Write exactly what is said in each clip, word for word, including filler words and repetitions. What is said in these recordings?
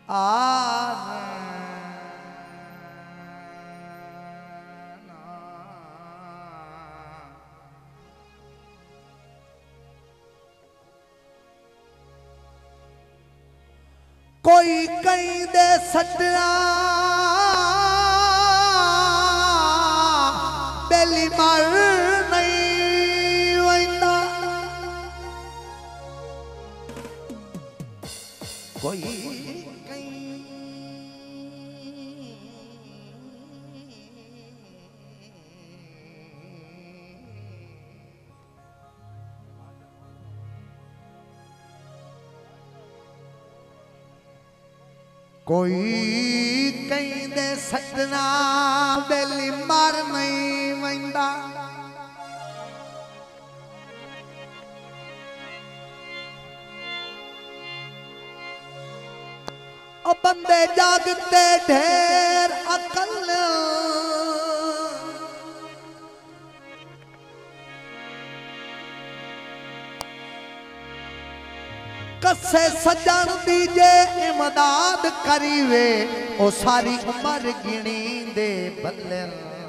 आ कोई कहीं दे सटना बेली मर नहीं वंदा कोई कहीं कोई कहीं दे सटना बेली मार नहीं वंदा ओ बंदे जागते ढेर अकल कसे सजन दीजे इमदाद करीवे ओ सारी उम्र गिणी दे बल्ले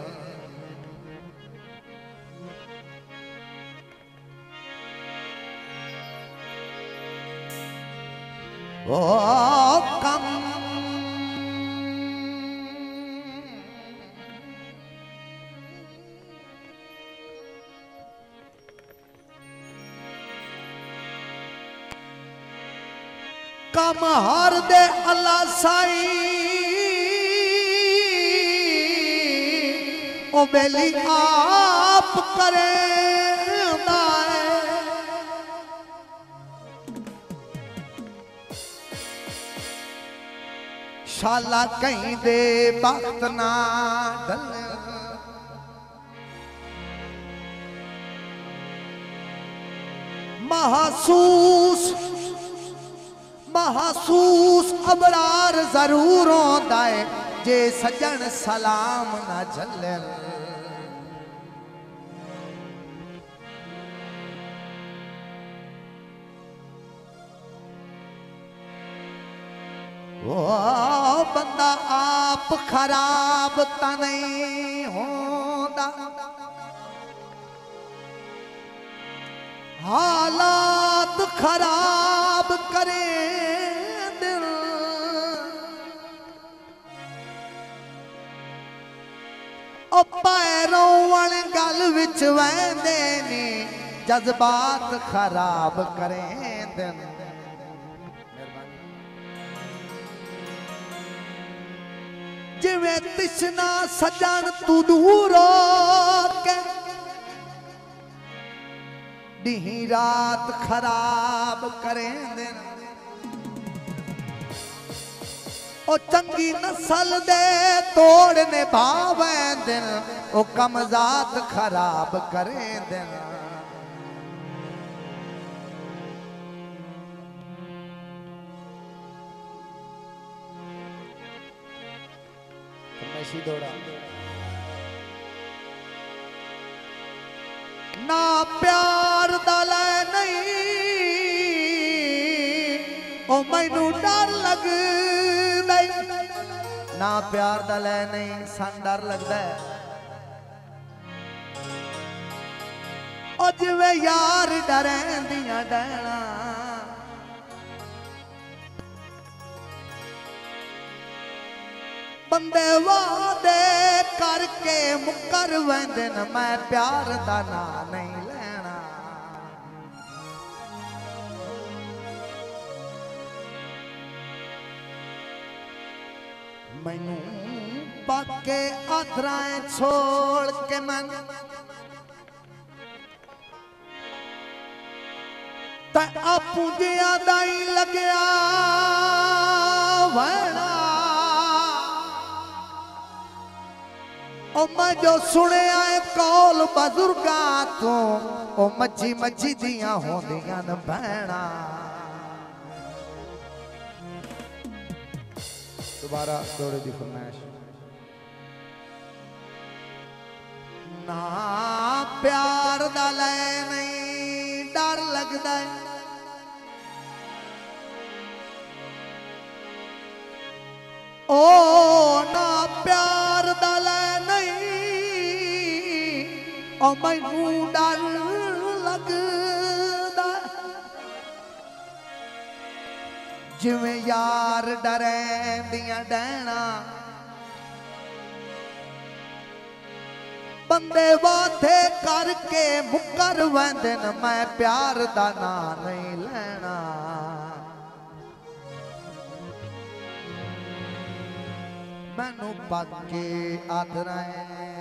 ओ कम कम हर दे अल्लाह साई ओ बेली आप करे शाला कहीं दे वक्त ना डल महसूस महसूस अबरार जरूर होंदा है जे सजन सलाम ना झले ओ बंदा आप खराब ता नहीं होंदा हालात खराब करे दिल ओ पैरों वाले गल विच वहदे ने जज्बात खराब करे दिल जिवें तिशना सजन तू दूर के दी रात खराब करें दिन ओ चंगी नस्ल दे तोड़ने भावें दिन ओ कमजात खराब करें दिन फरमाइशी दौड़ा ना प्यार दाला नहीं ओ मैनू डर लग ना प्यार दाला नहीं सन डर लगता है ओ जिवे यार डरें दियां डैना बंदे वादे करके मुकर वेंदे न मैं प्यार दा ना नहीं लेना मैनू बाके आदराएं छोड़ के मन ते आपू जिया दा ही लगया वैना ओ मैं जो सुने आए कौल बजुर्गा तो ओ मच्छी मच्छी दिया होंदियां न भैणा दोबारा दौड़े दी फरमाइश ना प्यार दा ले नहीं डर लगदा है ओ मैनू डर लगदा जिवें यार डरैंदियां डैना बंदे वादे करके मुकर वैंदे न मैं प्यार दा नां नहीं लेना मैनू पक्के आदराए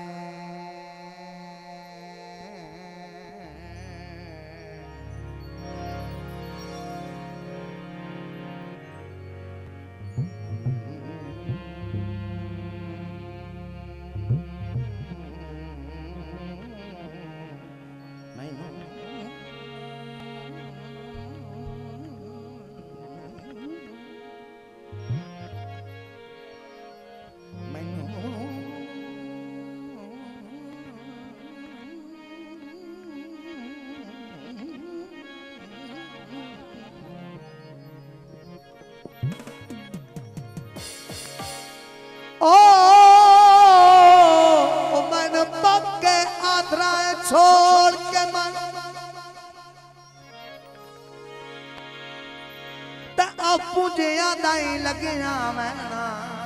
ओ, ओ मैंने पक्के आदराए छोड़ के मन ते आपू जिया दाई लगिया मैना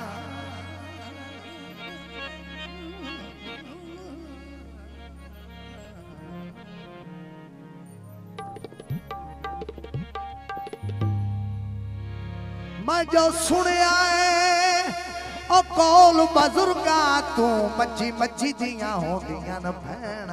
मैं जो सुनिया ओ कौल बजुर्गा तू मच्छी मच्छी दियां होंदियां न भैणा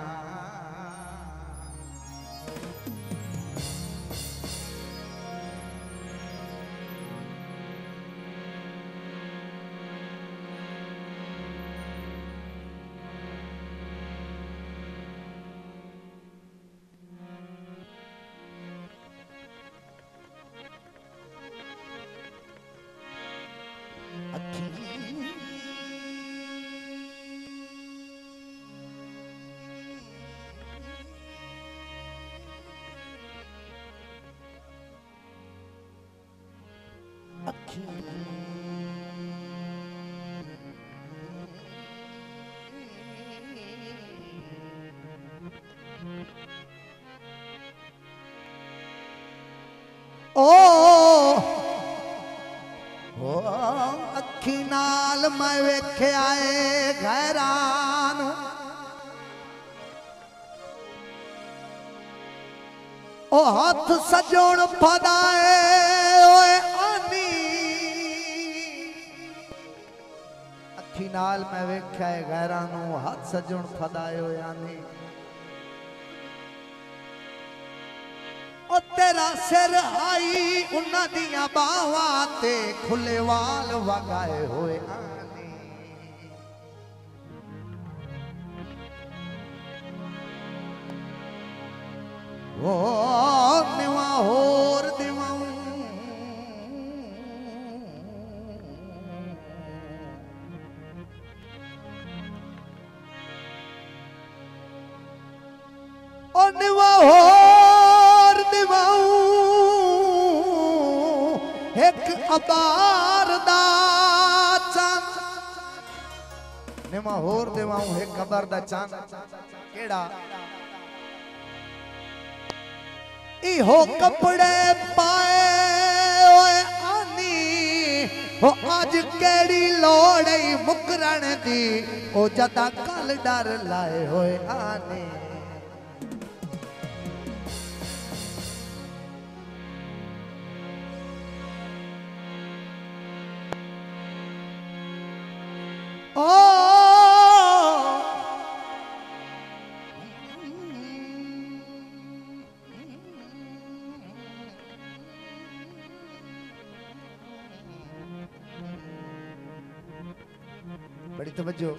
ओ ओ अखी नाल मैं वेख्या ए घरान ओ हाथ सजोण फदाए ओए आनी अखी नाल मैं वेख्या ए घरान हाथ सजोण फदाए ओए आनी ओ तेरा सिर आई उन्हां दियां बावां ते खुले वाल वगाए होए आने ओ निवा होर दिवाऊं ओ निवा होर एक अबार दा चंद निमा होर देवाऊं एक अबार दा चंद केड़ा इहो कपड़े पाए ओए आनी ओ आज केड़ी लोड़ मुकरण दी ओ जदा कल डर लाए होए आने ओ बड़ी तवज्जो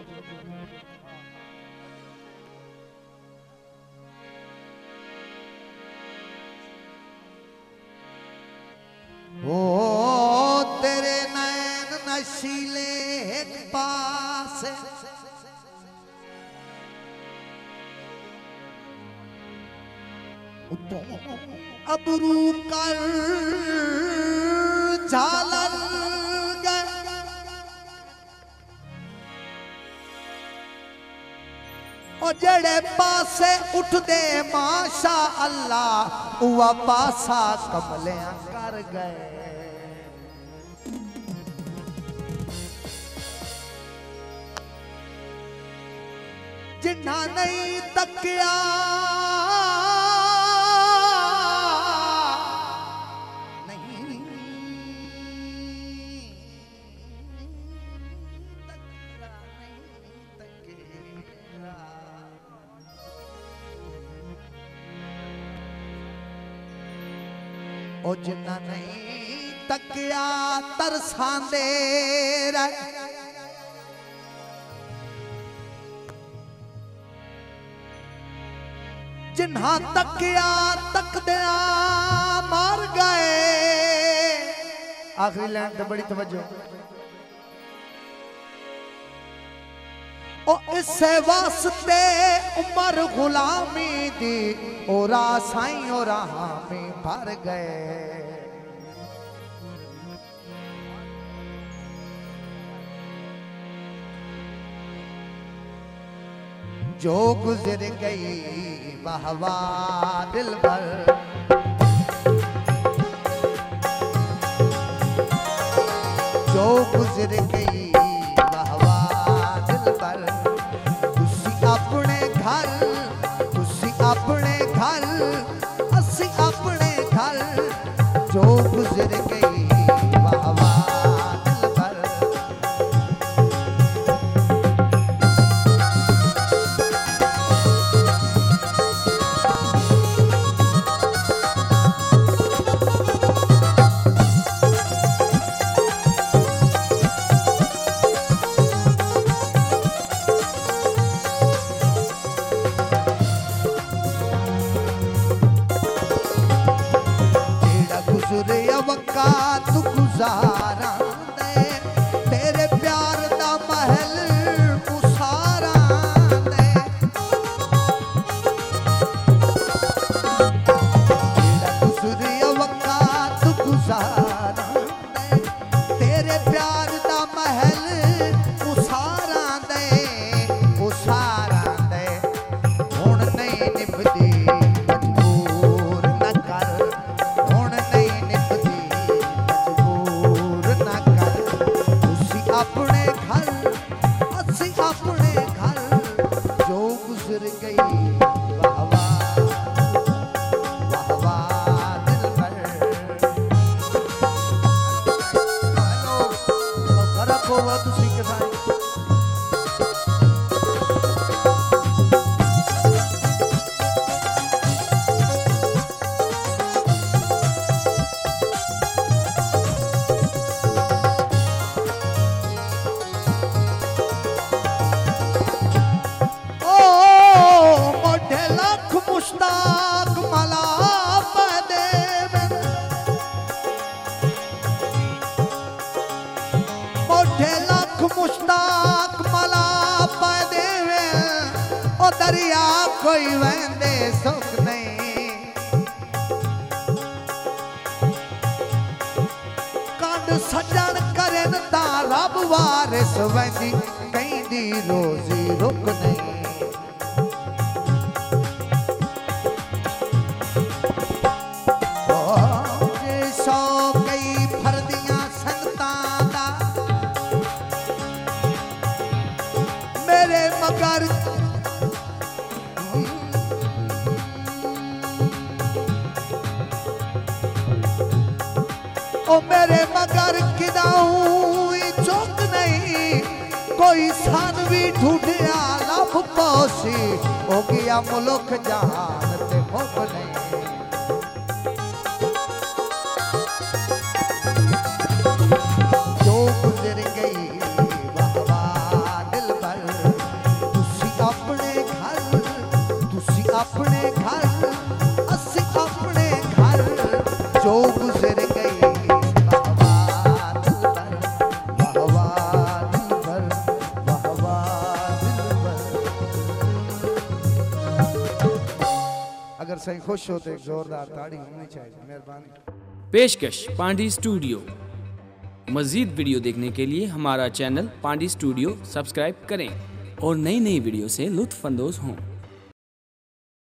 ओ तेरे नैन नशीले एक पास अबरू कर झालर ओ जड़े पासे उठदे माशा अल्लाह उवा पासा कमलियां कर गए। जिन्ना नहीं तकिया नहीं तकिया नहीं तकिया ओ जिन्ना नहीं तकिया तरसांदे रह जिन्हा तकिया तकदिया मार गए। आखिरी लाइन पे बड़ी तवज्जो। ओ इससे वास्ते उमर गुलामी दी ओरा साईं और हामी भर गए। जो गुजर गई वाह वाह दिल भर, जो गुजर गई वाह वाह दिल भर। तुसी अपने घर तुसी अपने घर असी अपने घर, जो गुजर गई वाह वाह दिल भर। वक़्त गुजारा दे तेरे प्यार दा महल उसारा दे। तेरा गुजरिया वक़्त गुजारा दे तेरे प्यार दा महल उसारा दे उसारा दे। हुण नहीं निभदी मजबूर न कर, हुण नहीं अपने घर असी अपने घर, जो गुजर गई वाह वाह वाह वाह दिल भर। हेलो फर्क होगा तुसी के साथ। मुश्ताक मला देवे मोठे लख मुश्ताक मला देवे। ओ दरिया कोई वेंदे सुख नहीं, कंड सजन करन ता रब वारिस वेंदी कहंदी रोजी रुक नहीं। मगर ओ मेरे मगर किदाऊं चौक नहीं, कोई सान भी ढूंढिया लब पौसी हो गया मुल्क जहान ते मुख नहीं। जो गुजर गई अपने घर असी अपने घर, जो गुजर गई वाह वाह दिल भर वाह वाह दिल भर वाह वाह दिल भर। अगर सही खुश हो तो एक जोरदार ताड़ी होनी चाहिए, मेहरबानी। पेशकश पांडी स्टूडियो। मजीद वीडियो देखने के लिए हमारा चैनल पांडी स्टूडियो सब्सक्राइब करें। और नई नई वीडियो से लुत्फ अंदोज हों।